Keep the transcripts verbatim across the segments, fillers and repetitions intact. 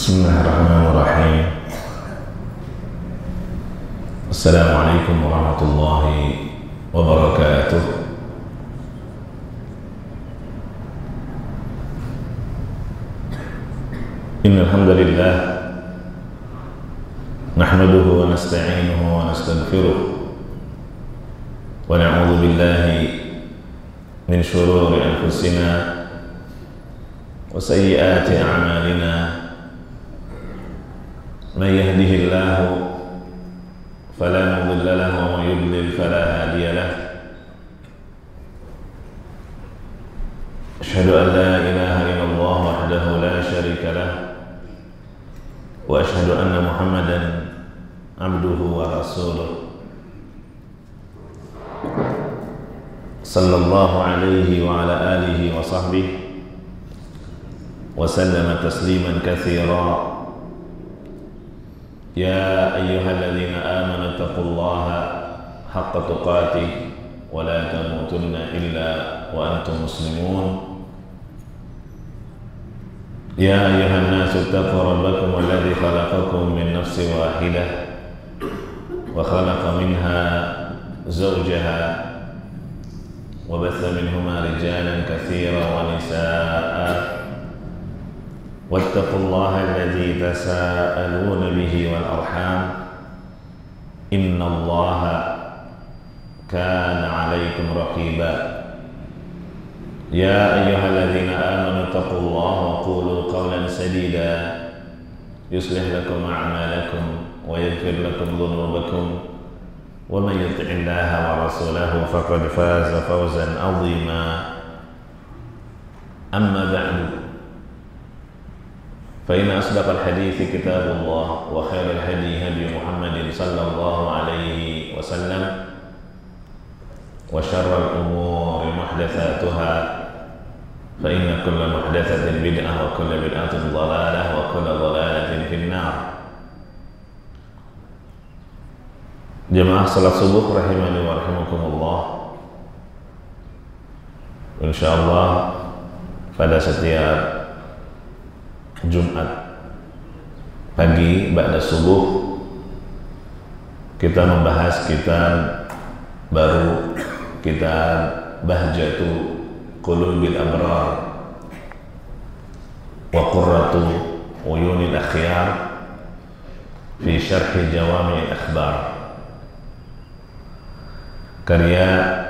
Bismillahirrahmanirrahim. Assalamualaikum warahmatullahi wabarakatuh. Innal hamdalillah nahmaduhu wa nasta'inuhu wa nastaghfiruh wa na'udzu billahi min shururi anfusina wa sayyiati a'malina. Man yahdihillahu fala mudilla lahu wa man yudlil fala hadiya lahu. Asyhadu an la ilaha illallah wahdahu la syarika lahu wa asyhadu anna Muhammadan abduhu wa rasuluh sallallahu alaihi wa ala alihi wa sahbihi wa sallama tasliman katsira. Ya ayyuhalladzina amanu taqullaha haqqa tuqatih wa la tamutunna illa wa antum muslimun. Ya ayyuhan nasu taqu rabbakum alladzi khalaqakum min nafsin wahidah wa khalaqa minha zawjaha wa batha minhuma rijalan katsiran wa nisaa'a. Wattaqullaha alladzi tasaaluna bihi wal arham innallaha kana 'alaikum raqiba. Ya ayyuhalladzina amanu taqullaha wa qulu qawlan sadida yuslih lakum a'malakum wa yaghfir lakum dhunubakum wa man yuti'illaha wa rasulahu faqad faza fawzan 'azima. Amma ba'du, fa inna asdaqal hadithi kitabullah wa khairal hadi hadi Muhammadin sallallahu alaihi wasallam wa syarral umuri muhdatsatuha fa inna kulla muhdatsatin bid'ah wa kulla bid'atin dhalalah wa kulla dhalalatin finnar. Jemaah salat subuh rahimani wa rahimakumullah. Insyaallah pada setiap Jumat pagi ba'da subuh kita membahas kitab baru, kitab Bahjatu Qulubil Abrar wa Qurratu Uyunil Akhyar fi Syarhi Jawami'il Akhbar, karya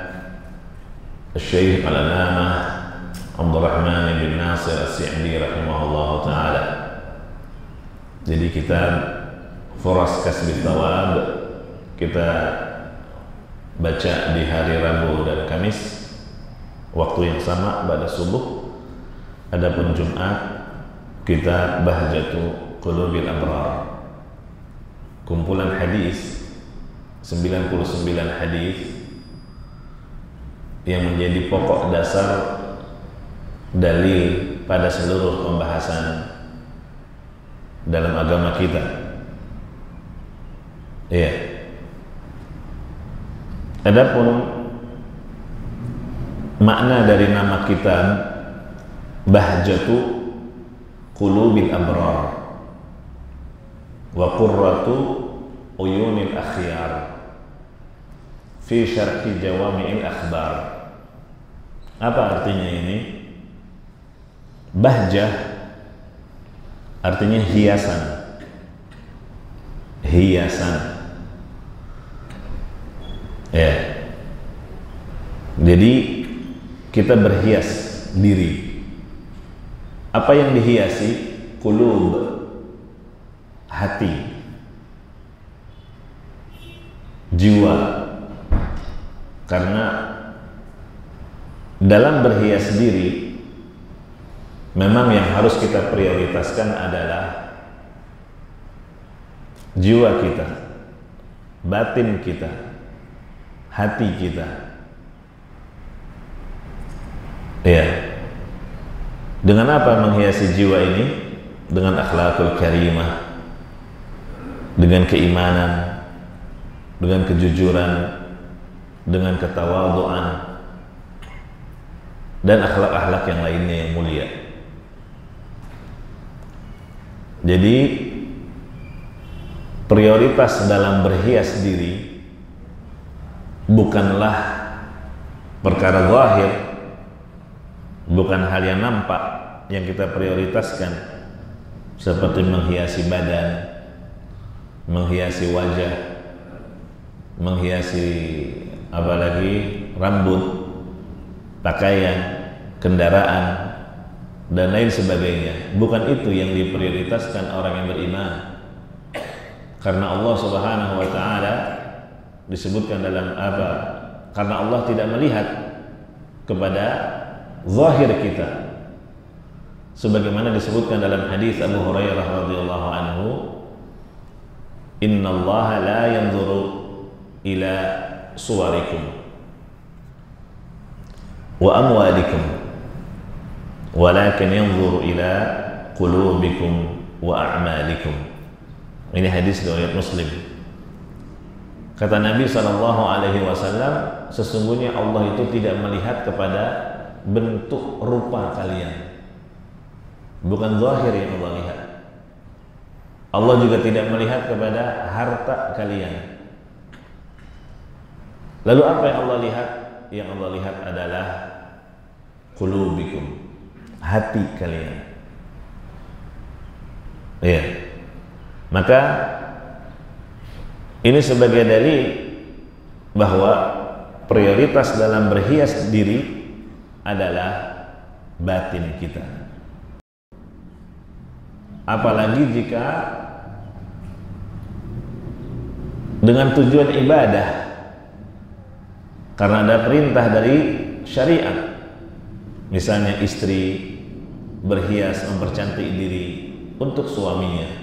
Syekh Al-Allamah Abdurrahman bin Nasir As-Sa'di rahimahullah ta'ala. Jadi kitab Furas Kasbit Thawab kita baca di hari Rabu dan Kamis waktu yang sama pada subuh. Adapun Jumat kita Bahjatu Qulubil Abrar, kumpulan hadis sembilan puluh sembilan hadis yang menjadi pokok dasar dalil pada seluruh pembahasan dalam agama kita. Iya. Adapun makna dari nama kitab Bahjatu Qulubil Abrar wa Qurratu Uyunil Akhyar fi Syarhi Jawami'il Akhbar. Apa artinya ini? Bahjah artinya hiasan, hiasan, ya. Jadi kita berhias diri. Apa yang dihiasi? Qulub, hati, jiwa. Karena dalam berhias diri memang yang harus kita prioritaskan adalah jiwa kita, batin kita, hati kita. Ya. Dengan apa menghiasi jiwa ini? Dengan akhlakul karimah, dengan keimanan, dengan kejujuran, dengan ketawaduan, dan akhlak-akhlak yang lainnya yang mulia. Jadi prioritas dalam berhias diri bukanlah perkara zahir, bukan hal yang nampak yang kita prioritaskan, seperti menghiasi badan, menghiasi wajah, menghiasi apalagi rambut, pakaian, kendaraan, dan lain sebagainya. Bukan itu yang diprioritaskan orang yang beriman. Karena Allah Subhanahu wa taala disebutkan dalam apa? Karena Allah tidak melihat kepada zahir kita. Sebagaimana disebutkan dalam hadis Abu Hurairah radhiyallahu anhu, "Innallaha la yanzuru ila suwarikum wa amwalikum, walakin yanzuru ila qulubikum wa a'malikum." Ini hadis riwayat Muslim. Kata Nabi shallallahu alaihi wasallam, sesungguhnya Allah itu tidak melihat kepada bentuk rupa kalian, bukan zahir yang Allah lihat. Allah juga tidak melihat kepada harta kalian. Lalu apa yang Allah lihat? Yang Allah lihat adalah qulubikum, hati kalian. Ya. Maka ini sebagai dalil bahwa prioritas dalam berhias diri adalah batin kita. Apalagi jika dengan tujuan ibadah, karena ada perintah dari syariat. Misalnya istri berhias, mempercantik diri untuk suaminya.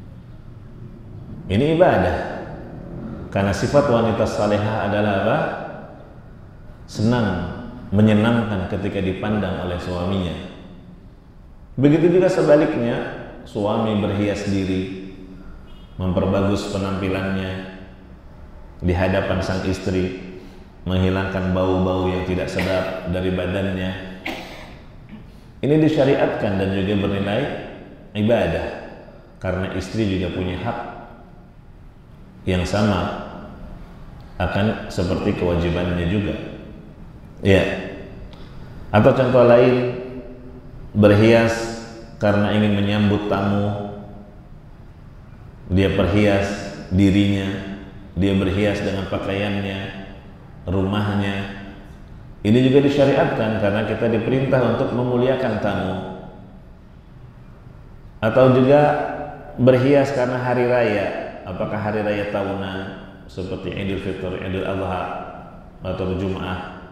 Ini ibadah. Karena sifat wanita salehah adalah apa? Senang, menyenangkan ketika dipandang oleh suaminya. Begitu juga sebaliknya, suami berhias diri, memperbagus penampilannya di hadapan sang istri, menghilangkan bau-bau yang tidak sedap dari badannya. Ini disyariatkan dan juga bernilai ibadah, karena istri juga punya hak yang sama akan seperti kewajibannya juga. Ya. Atau contoh lain, berhias karena ingin menyambut tamu. Dia berhias dirinya, dia berhias dengan pakaiannya, rumahnya. Ini juga disyariatkan karena kita diperintah untuk memuliakan tamu. Atau juga berhias karena hari raya. Apakah hari raya tahunan seperti Idul Fitri, Idul Adha, atau Jum'ah?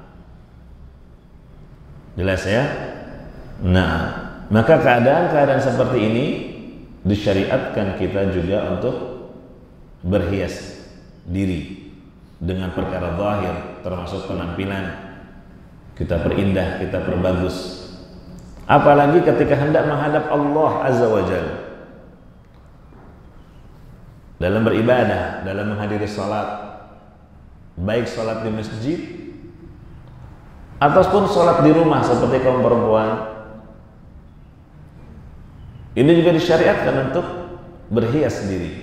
Jelas ya? Nah, maka keadaan-keadaan seperti ini disyariatkan kita juga untuk berhias diri dengan perkara zahir, termasuk penampilan. Kita perindah, kita perbagus. Apalagi ketika hendak menghadap Allah Azza wa Jalla, dalam beribadah, dalam menghadiri salat, baik salat di masjid ataupun salat di rumah seperti kaum perempuan. Ini juga disyariatkan untuk berhias diri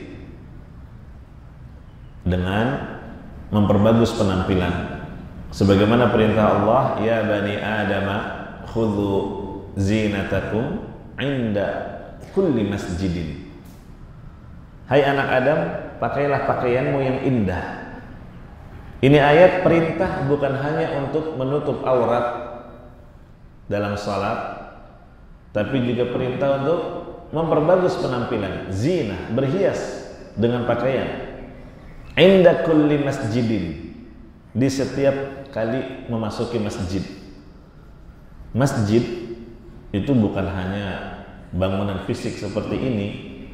dengan memperbagus penampilan. Sebagaimana perintah Allah, ya bani Adama khudhu zinatakum inda kulli masjidin. Hai anak Adam, pakailah pakaianmu yang indah. Ini ayat perintah bukan hanya untuk menutup aurat dalam salat, tapi juga perintah untuk memperbagus penampilan, zina, berhias dengan pakaian. Inda kulli masjidin, di setiap kali memasuki masjid. Masjid itu bukan hanya bangunan fisik seperti ini.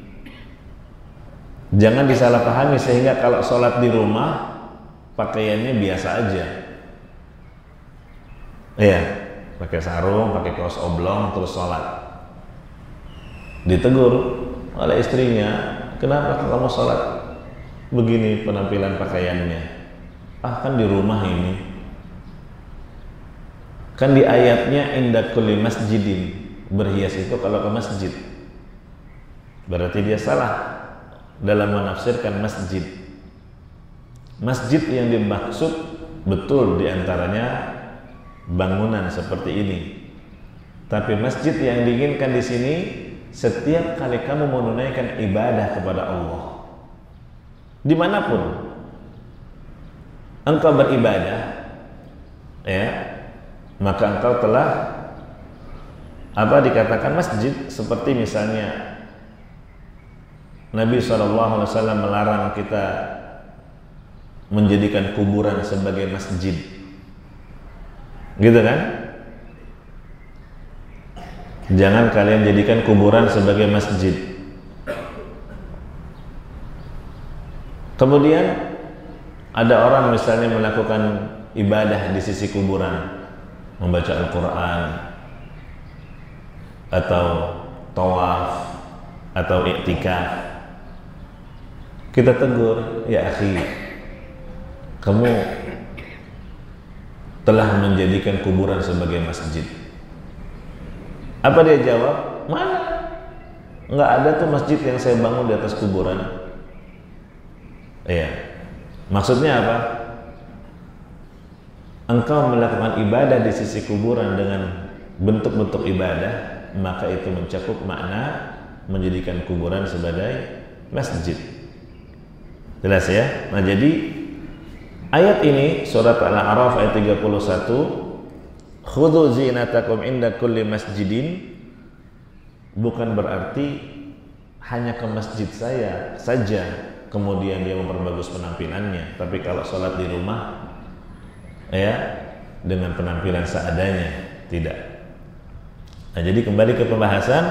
Jangan disalahpahami sehingga kalau sholat di rumah pakaiannya biasa aja. Iya, pakai sarung, pakai kaos oblong terus sholat. Ditegur oleh istrinya, kenapa kamu sholat begini penampilan pakaiannya? Ah, kan di rumah ini. Kan di ayatnya inda kulli masjidin, berhias itu kalau ke masjid. berarti dia salah dalam menafsirkan masjid. Masjid yang dimaksud betul diantaranya bangunan seperti ini. Tapi masjid yang diinginkan di sini setiap kali kamu menunaikan ibadah kepada Allah, dimanapun engkau beribadah, ya, maka engkau telah apa dikatakan masjid. Seperti misalnya Nabi shallallahu alaihi wasallam melarang kita menjadikan kuburan sebagai masjid, gitu kan? Jangan kalian jadikan kuburan sebagai masjid. Kemudian ada orang misalnya melakukan ibadah di sisi kuburan, membaca Al-Quran atau tawaf atau i'tikaf. Kita tegur, ya akhi, kamu telah menjadikan kuburan sebagai masjid. Apa dia jawab? Mana? Nggak ada tuh masjid yang saya bangun di atas kuburan. Iya. Maksudnya apa? Engkau melakukan ibadah di sisi kuburan dengan bentuk-bentuk ibadah, maka itu mencakup makna menjadikan kuburan sebagai masjid. Jelas ya? Nah, jadi ayat ini surat Al-A'raf ayat tiga puluh satu, khudhu zinatakum inda kulli masjidin, bukan berarti hanya ke masjid saya saja kemudian dia memperbagus penampilannya, tapi kalau sholat di rumah ya dengan penampilan seadanya, tidak. Nah, jadi kembali ke pembahasan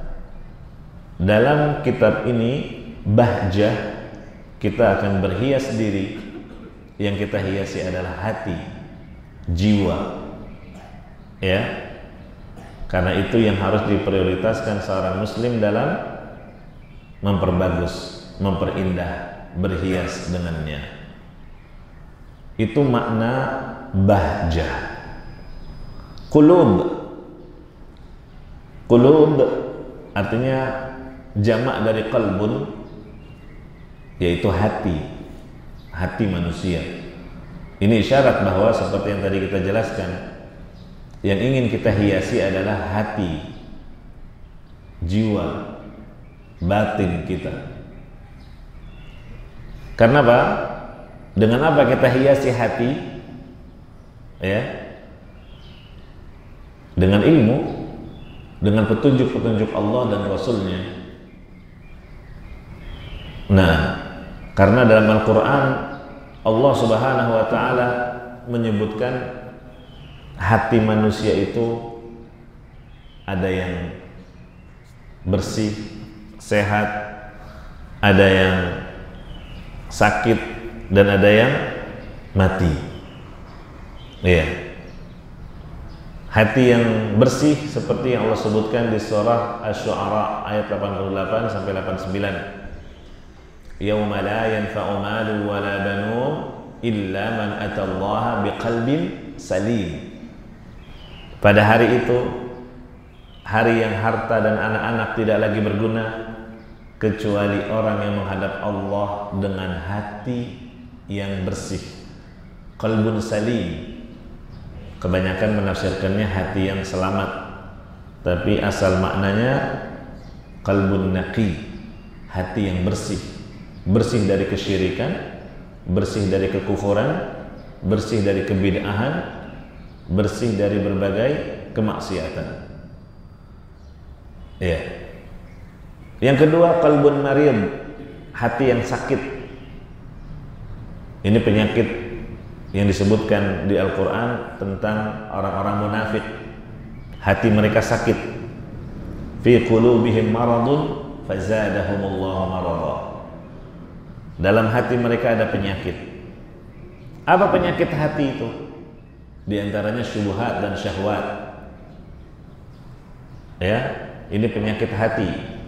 dalam kitab ini, bahjah, kita akan berhias diri. Yang kita hiasi adalah hati, jiwa, ya, karena itu yang harus diprioritaskan seorang muslim dalam memperbagus, memperindah, berhias dengannya. Itu makna bahjah. Qulub, qulub artinya jamak dari qalbun, yaitu hati, hati manusia. Ini isyarat bahwa seperti yang tadi kita jelaskan, yang ingin kita hiasi adalah hati, jiwa, batin kita. Karena apa? Dengan apa kita hiasi hati? Ya, dengan ilmu, dengan petunjuk-petunjuk Allah dan Rasulnya. Nah, karena dalam Al-Quran Allah Subhanahu wa Ta'ala menyebutkan hati manusia itu ada yang bersih, sehat, ada yang sakit, dan ada yang mati. Iya. Hati yang bersih seperti yang Allah sebutkan di surah Asy-Syu'ara ayat delapan puluh delapan sampai delapan puluh sembilan. Yauma la yanfa'u malun wa la banun illa man atallaha biqalbin salim. Pada hari itu, hari yang harta dan anak-anak tidak lagi berguna kecuali orang yang menghadap Allah dengan hati yang bersih, qalbun salim. Kebanyakan menafsirkannya hati yang selamat, tapi asal maknanya qalbun naqi, hati yang bersih, bersih dari kesyirikan, bersih dari kekufuran, bersih dari kebid'ahan, bersih dari berbagai kemaksiatan. Ya. Yang kedua, qalbun marid, hati yang sakit. Ini penyakit yang disebutkan di Al-Quran tentang orang-orang munafik. Hati mereka sakit. Fi qulubihim maradun fazadahumullahu marada. Dalam hati mereka ada penyakit. Apa penyakit hati itu? Di antaranya syubhat dan syahwat. Ya, ini penyakit hati.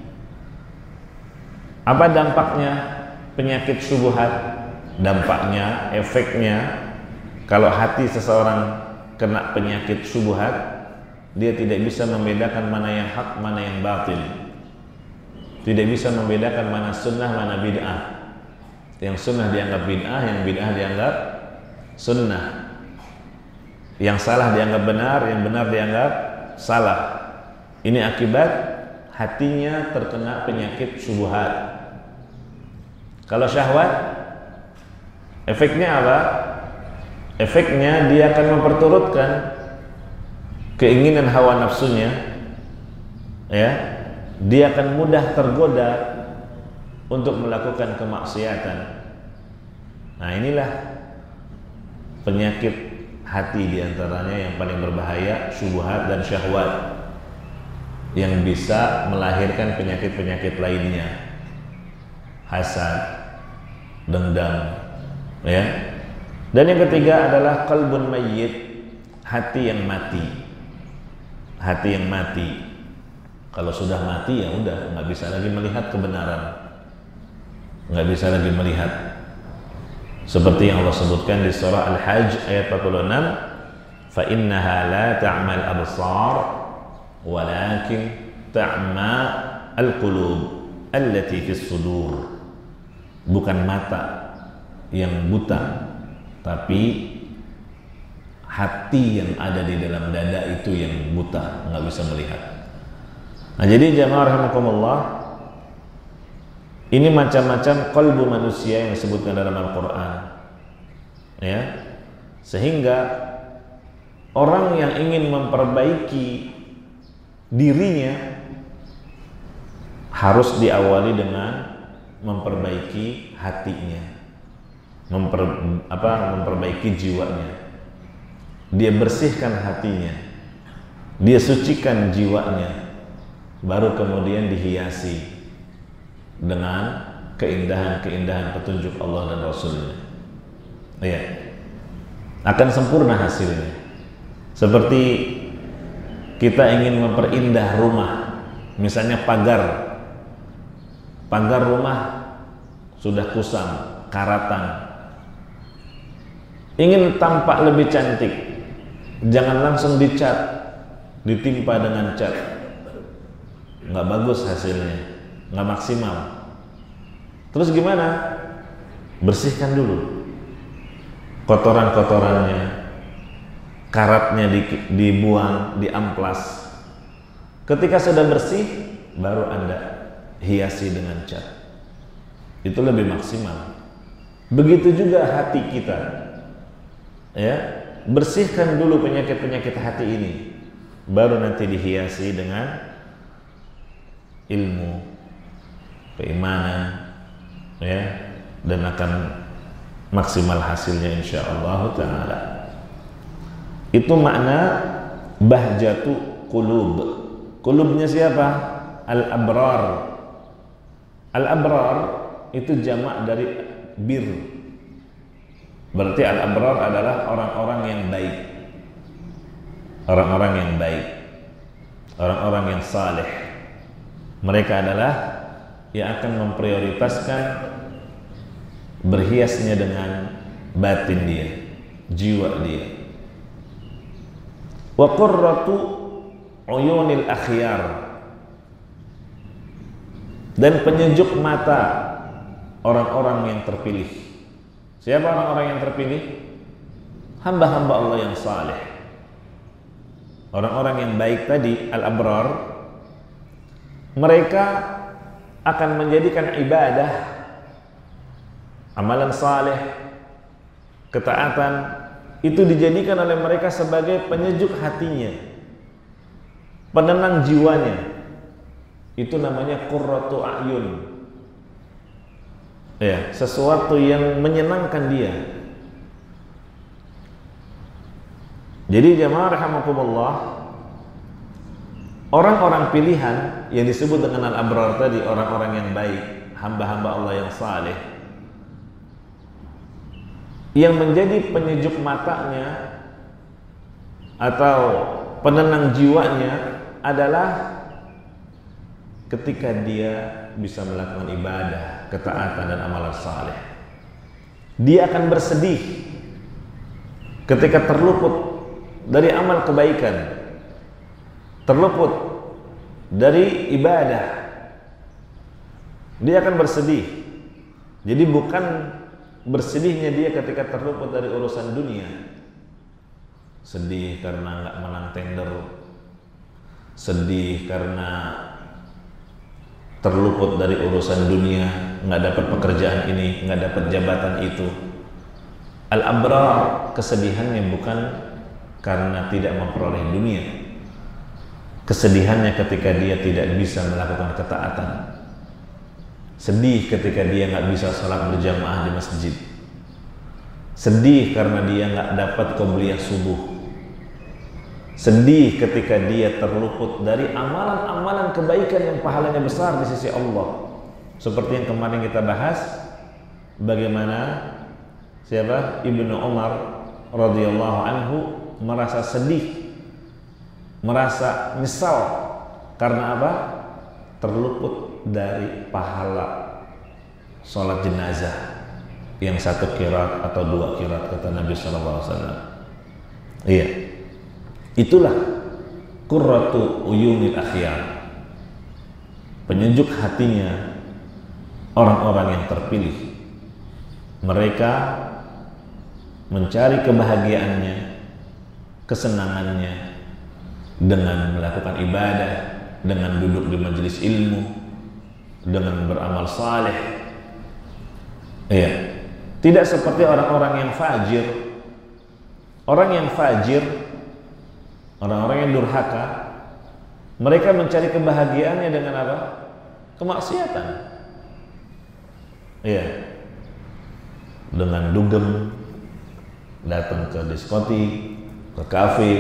Apa dampaknya penyakit syubhat? Dampaknya, efeknya, kalau hati seseorang kena penyakit syubhat, dia tidak bisa membedakan mana yang hak, mana yang batil. tidak bisa membedakan mana sunnah, mana bid'ah. Yang sunnah dianggap bid'ah, yang bid'ah dianggap sunnah. Yang salah dianggap benar, yang benar dianggap salah. Ini akibat hatinya terkena penyakit syubhat. Kalau syahwat, efeknya apa? Efeknya dia akan memperturutkan keinginan hawa nafsunya, ya. Dia akan mudah tergoda untuk melakukan kemaksiatan. Nah, inilah penyakit hati, diantaranya yang paling berbahaya, syubhat dan syahwat, yang bisa melahirkan penyakit-penyakit lainnya, hasad, dendam, ya. Dan yang ketiga adalah qalbun mayyit, hati yang mati. Hati yang mati. Kalau sudah mati ya udah, nggak bisa lagi melihat kebenaran, nggak bisa lagi melihat. Seperti yang Allah sebutkan di surah Al-Hajj ayat empat puluh enam, fa innaha la ta'mal absar walakin ta'ma al-qulub allati fis sudur. Bukan mata yang buta, tapi hati yang ada di dalam dada itu yang buta, nggak bisa melihat. Nah, jadi jamaah rahimakumullah, ini macam-macam qalbu manusia yang disebutkan dalam Al-Quran, ya. Sehingga orang yang ingin memperbaiki dirinya harus diawali dengan memperbaiki hatinya, memper, apa, memperbaiki jiwanya. Dia bersihkan hatinya, dia sucikan jiwanya, baru kemudian dihiasi dengan keindahan-keindahan petunjuk Allah dan Rasulnya. Ya, akan sempurna hasilnya. Seperti kita ingin memperindah rumah, misalnya pagar, pagar rumah sudah kusam, karatan. Ingin tampak lebih cantik, jangan langsung dicat, ditimpa dengan cat. Nggak bagus hasilnya, nggak maksimal. Terus gimana? Bersihkan dulu kotoran-kotorannya, karatnya di, dibuang, diamplas. Ketika sudah bersih, baru Anda hiasi dengan cat. Itu lebih maksimal. Begitu juga hati kita, ya. Bersihkan dulu penyakit-penyakit hati ini, baru nanti dihiasi dengan ilmu, keimanan, ya, dan akan maksimal hasilnya insyaallah taala. Itu makna bahjatu qulub. Qulubnya siapa? Al-abrar. Al-abrar itu jamak dari bir. Berarti al-abrar adalah orang-orang yang baik. Orang-orang yang baik. Orang-orang yang saleh. Mereka adalah yang akan memprioritaskan berhiasnya dengan batin dia, jiwa dia. Wa qurratu uyunil akhyar, dan penyejuk mata orang-orang yang terpilih. Siapa orang-orang yang terpilih? Hamba-hamba Allah yang saleh. Orang-orang yang baik tadi, al-abrar, mereka akan menjadikan ibadah, amalan saleh, ketaatan itu dijadikan oleh mereka sebagai penyejuk hatinya, penenang jiwanya. Itu namanya qurratu a'yun, ya, sesuatu yang menyenangkan dia. Jadi jamaah rahimakumullah, orang-orang pilihan yang disebut dengan al-abrar tadi, orang-orang yang baik, hamba-hamba Allah yang saleh, yang menjadi penyejuk matanya atau penenang jiwanya adalah ketika dia bisa melakukan ibadah, ketaatan dan amalan saleh. Dia akan bersedih ketika terluput dari amal kebaikan, terluput dari ibadah. dia akan bersedih. Jadi bukan bersedihnya dia ketika terluput dari urusan dunia, sedih karena nggak menang tender, sedih karena terluput dari urusan dunia, nggak dapat pekerjaan ini, nggak dapat jabatan itu. Al-abrar, kesedihannya bukan karena tidak memperoleh dunia, kesedihannya ketika dia tidak bisa melakukan ketaatan, sedih ketika dia nggak bisa sholat berjamaah di masjid, sedih karena dia nggak dapat qobliyah subuh, sedih ketika dia terluput dari amalan-amalan kebaikan yang pahalanya besar di sisi Allah. Seperti yang kemarin kita bahas, bagaimana siapa? Ibnu Umar radhiyallahu anhu merasa sedih, merasa nyesal karena apa? Terluput dari pahala sholat jenazah yang satu kirat atau dua kirat, kata Nabi shallallahu alaihi wasallam. Iya, itulah qurratu uyunil akhyar, penyejuk hatinya orang-orang yang terpilih. Mereka mencari kebahagiaannya, kesenangannya dengan melakukan ibadah, dengan duduk di majelis ilmu, dengan beramal saleh. Iya, tidak seperti orang-orang yang fajir. Orang yang fajir, orang-orang yang durhaka, mereka mencari kebahagiaannya dengan apa? Kemaksiatan. Iya, dengan dugem, datang ke diskotik, ke kafe.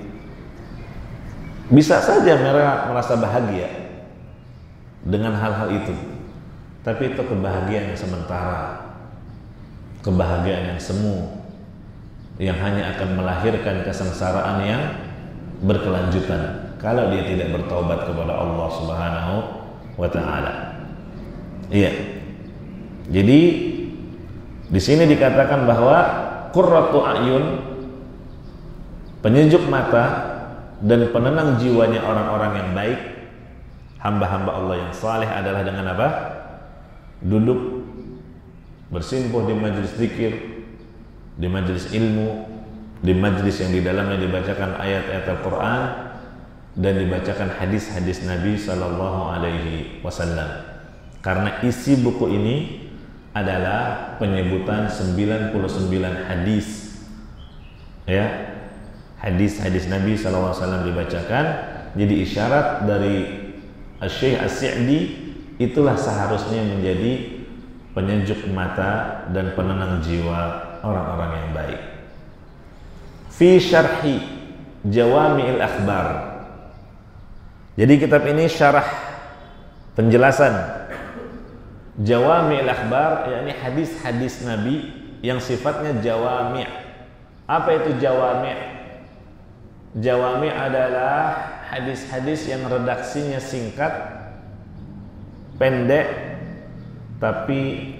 Bisa saja mereka merasa bahagia dengan hal-hal itu, tapi itu kebahagiaan yang sementara, kebahagiaan yang semu, yang hanya akan melahirkan kesengsaraan yang berkelanjutan kalau dia tidak bertaubat kepada Allah Subhanahu wa taala. Iya. Jadi di sini dikatakan bahwa qurratu a'yun, penyejuk mata dan penenang jiwanya orang-orang yang baik, hamba-hamba Allah yang saleh adalah dengan apa? Duduk bersimpuh di majelis zikir, di majelis ilmu, di majelis yang di dalamnya dibacakan ayat-ayat Al-Quran dan dibacakan hadis-hadis Nabi Sallallahu Alaihi Wasallam. Karena isi buku ini adalah penyebutan sembilan puluh sembilan hadis, ya, hadis-hadis Nabi Sallallahu Alaihi Wasallam dibacakan. Jadi isyarat dari Asy-Syaikh As-Sa'di, itulah seharusnya menjadi penyejuk mata dan penenang jiwa orang-orang yang baik. Fi syarhi Jawami'il Akhbar. Jadi kitab ini syarah, penjelasan Jawami'il Akhbar, yakni hadis-hadis Nabi yang sifatnya jawami'. Apa itu jawami'? Jawami' adalah hadis-hadis yang redaksinya singkat, pendek, tapi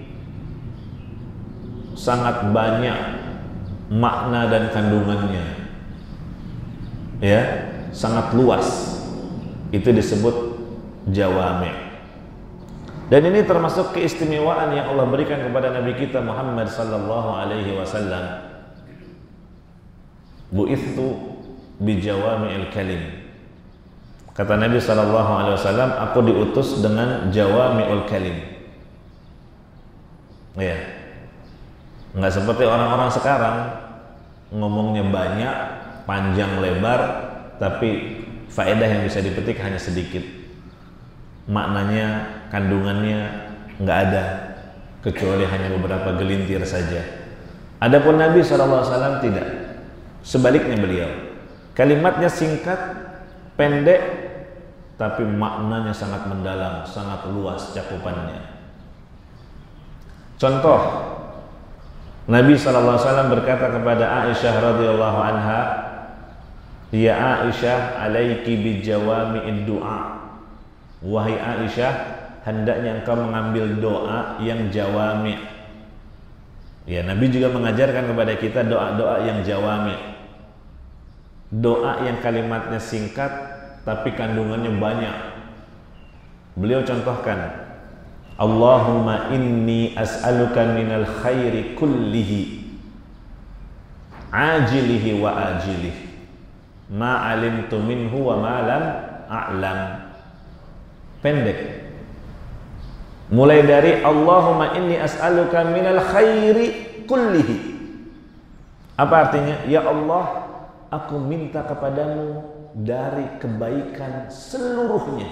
sangat banyak makna dan kandungannya, ya, sangat luas. Itu disebut jawami'. Dan ini termasuk keistimewaan yang Allah berikan kepada Nabi kita Muhammad sallallahu alaihi wasallam. Bu'ithu bi jawami'il kalim. Kata Nabi sallallahu alaihi wasallam, aku diutus dengan jawami'ul kalim. Ya. Enggak seperti orang-orang sekarang ngomongnya banyak, panjang lebar, tapi faedah yang bisa dipetik hanya sedikit. Maknanya, kandungannya nggak ada, kecuali hanya beberapa gelintir saja. Adapun Nabi shallallahu alaihi wasallam tidak. Sebaliknya beliau, kalimatnya singkat, pendek, tapi maknanya sangat mendalam, sangat luas cakupannya. Contoh, Nabi shallallahu alaihi wasallam berkata kepada Aisyah radhiyallahu anha, "Ya Aisyah, alaiki bijawami'id du'a." Wahai Aisyah, hendaknya engkau mengambil doa yang jawami'. Ya, Nabi juga mengajarkan kepada kita doa-doa yang jawami'. Doa yang kalimatnya singkat tapi kandungannya banyak. Beliau contohkan, Allahumma inni as'aluka minal khairi kullihi ajilihi wa ajilihi ma alimtu minhu wa ma lam a'lam. Pendek. Mulai dari Allahumma inni as'aluka minal khairi kullihi. Apa artinya? Ya Allah, aku minta kepadamu dari kebaikan seluruhnya.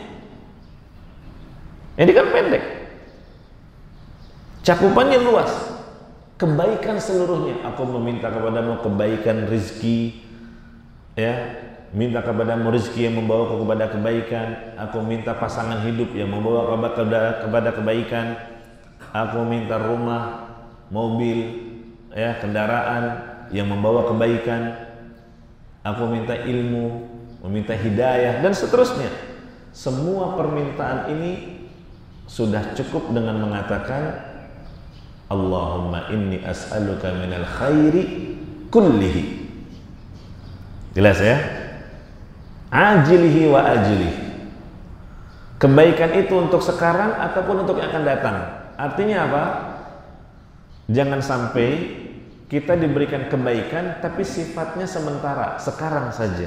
Ini kan pendek, cakupannya luas. Kebaikan seluruhnya. Aku meminta kepadamu kebaikan rizki, ya, minta kepadamu rizki yang membawa kepada kebaikan. Aku minta pasangan hidup yang membawa kepada kepada kebaikan. Aku minta rumah, mobil, ya, kendaraan yang membawa kebaikan. Aku minta ilmu, meminta hidayah, dan seterusnya. Semua permintaan ini sudah cukup dengan mengatakan Allahumma inni as'aluka minal khairi kullihi. Jelas ya? Ajilihi wa ajilihi. Kebaikan itu untuk sekarang ataupun untuk yang akan datang. Artinya apa? Jangan sampai kita diberikan kebaikan tapi sifatnya sementara, sekarang saja.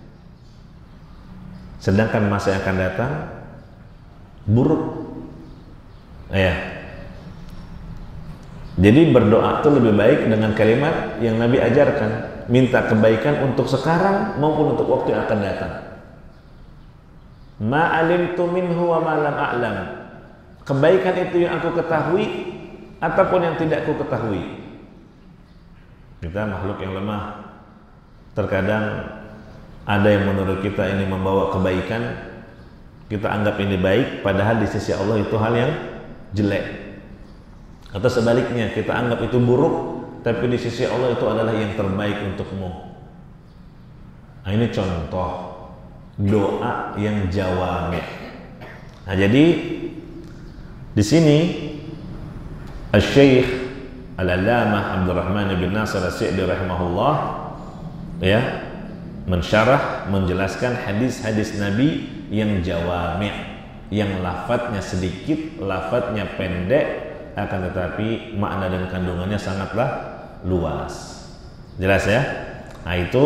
Sedangkan masa yang akan datang buruk. Ya. Jadi berdoa itu lebih baik dengan kalimat yang Nabi ajarkan, minta kebaikan untuk sekarang maupun untuk waktu yang akan datang. Ma alimtu minhu wa ma lam a'lam. Kebaikan itu yang aku ketahui ataupun yang tidak aku ketahui. Kita makhluk yang lemah. Terkadang ada yang menurut kita ini membawa kebaikan, kita anggap ini baik, padahal di sisi Allah itu hal yang jelek. Atau sebaliknya, kita anggap itu buruk, tapi di sisi Allah itu adalah yang terbaik untukmu. Nah, ini contoh doa yang jawami. Nah, jadi di sini Asy-Syaikh Al-Allamah Abdurrahman bin Nasir As-Sa'di rahimahullah, ya, mensyarah, menjelaskan hadis-hadis Nabi yang jawami', yang lafadznya sedikit, lafadznya pendek, akan tetapi makna dan kandungannya sangatlah luas. Jelas ya? Nah, itu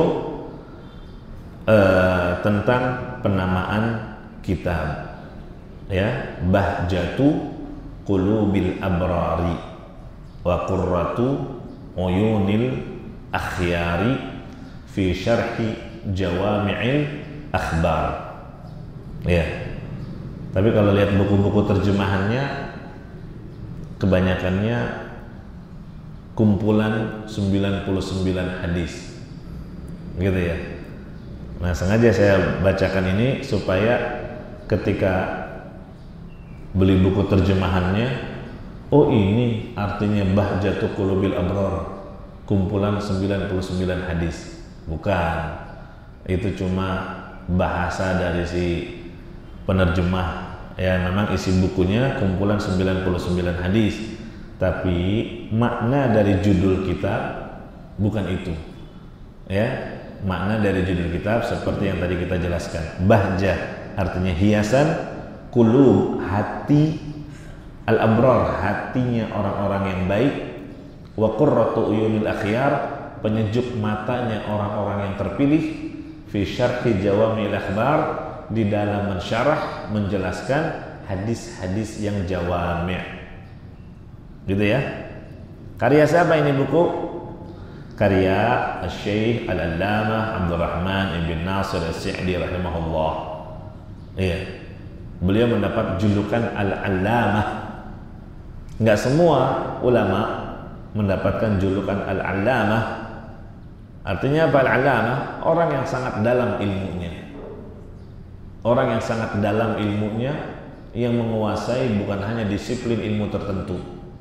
eh, tentang penamaan kitab, ya, Bahjatu Qulubil Abrari wa Qurratu Uyunil Akhyari fi Syarhi Jawami'il Akhbar. Ya. Tapi kalau lihat buku-buku terjemahannya, kebanyakannya kumpulan sembilan puluh sembilan hadis, gitu ya. Nah, sengaja saya bacakan ini supaya ketika beli buku terjemahannya, oh ini artinya Bahjatu Qulubil Abrar, kumpulan sembilan puluh sembilan hadis. Bukan, itu cuma bahasa dari si penerjemah. Ya, memang isi bukunya kumpulan sembilan puluh sembilan hadis, tapi makna dari judul kitab bukan itu. Ya, makna dari judul kitab seperti yang tadi kita jelaskan. Bahjah artinya hiasan, qulub hati, al-abrar hatinya orang-orang yang baik, wa qurratu uyunil akhyar penyejuk matanya orang-orang yang terpilih, fi syarhi jawami'il akhbar di dalam mensyarah, menjelaskan hadis-hadis yang jawami'. Gitu ya. Karya siapa ini buku? Karya Asy-Syaikh Al-Allamah Abdurrahman bin Nasir As-Sa'di rahimahullah. Iya. Beliau mendapat julukan Al-Allamah. Enggak semua ulama mendapatkan julukan Al-Allamah. Artinya apa Al-Allamah? Orang yang sangat dalam ilmunya. Orang yang sangat dalam ilmunya, yang menguasai bukan hanya disiplin ilmu tertentu,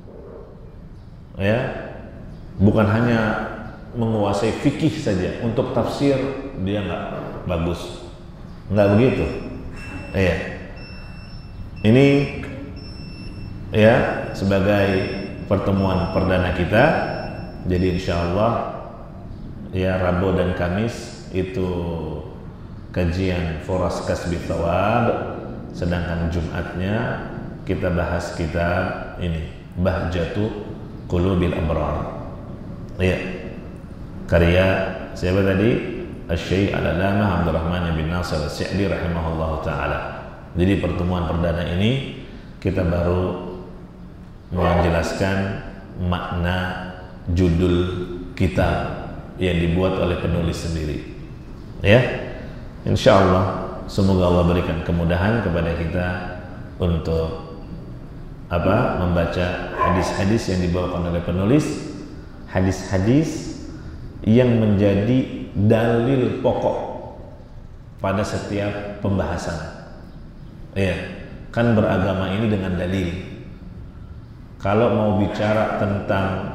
ya, bukan hanya menguasai fikih saja. Untuk tafsir dia nggak bagus, nggak begitu, ya. Ini ya sebagai pertemuan perdana kita. Jadi insya Allah ya Rabu dan Kamis itu kajian Foras Kasbi Thawab, sedangkan Jumatnya kita bahas kitab ini, Bahjatu Qulubil Abrar. Iya. Karya siapa tadi? Asy-Syaikh Al-Allamah Abdurrahman bin Nasir As-Sa'di rahimahullahu taala. Jadi pertemuan perdana ini kita baru menjelaskan makna judul kitab yang dibuat oleh penulis sendiri. Ya. Insyaallah semoga Allah berikan kemudahan kepada kita untuk apa? Membaca hadis-hadis yang dibawakan oleh penulis, hadis-hadis yang menjadi dalil pokok pada setiap pembahasan. Iya, kan beragama ini dengan dalil. Kalau mau bicara tentang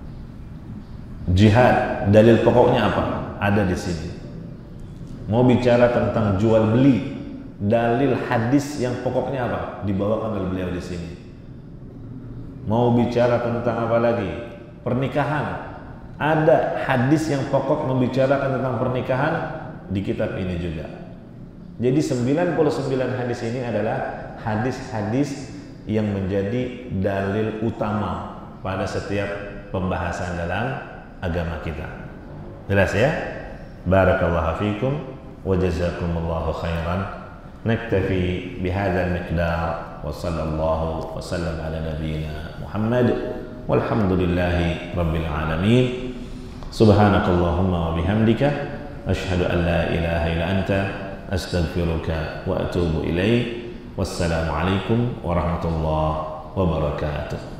jihad, dalil pokoknya apa? Ada di sini. Mau bicara tentang jual beli, dalil hadis yang pokoknya apa? Dibawakan oleh beliau di sini. Mau bicara tentang apa lagi? Pernikahan. Ada hadis yang pokok membicarakan tentang pernikahan di kitab ini juga. Jadi sembilan puluh sembilan hadis ini adalah hadis-hadis yang menjadi dalil utama pada setiap pembahasan dalam agama kita. Jelas ya? Barakallahu fikum wa jazakumullahu khairan. Naktafi bihadzal miqdar wa sallallahu wa sallam ala nabiyyina Muhammad walhamdulillahi rabbil alamin. Subhanakallahumma wa bihamdika asyhadu an la ilaha illa anta astaghfiruka wa atubu ilaik. Wassalamu alaikum warahmatullahi wabarakatuh.